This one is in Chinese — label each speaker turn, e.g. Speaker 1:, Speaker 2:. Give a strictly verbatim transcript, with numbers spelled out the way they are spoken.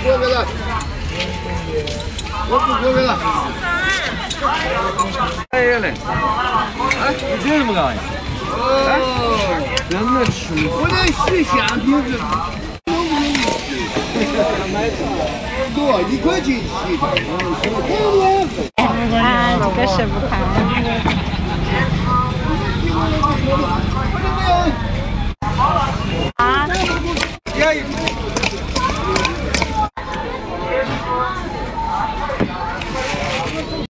Speaker 1: 过来了，我不过来了。哎呀嘞！哎，你这怎么搞呀？哦，真的吃。我这洗馅饼子。多一块钱洗的。啊，这个是不看。